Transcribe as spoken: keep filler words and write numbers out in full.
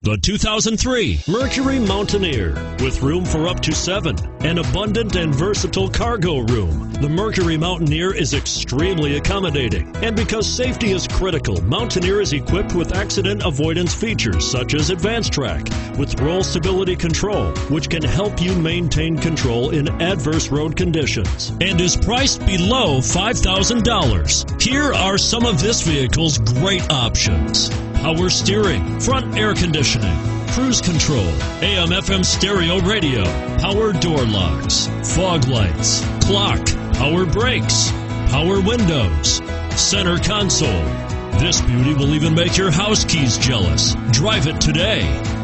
The two thousand three Mercury Mountaineer. With room for up to seven, an abundant and versatile cargo room, the Mercury Mountaineer is extremely accommodating. And because safety is critical, Mountaineer is equipped with accident avoidance features such as Advance Track with roll stability control, which can help you maintain control in adverse road conditions, and is priced below five thousand dollars. Here are some of this vehicle's great options: power steering, front air conditioning, cruise control, A M F M stereo radio, power door locks, fog lights, clock, power brakes, power windows, center console. This beauty will even make your house keys jealous. Drive it today.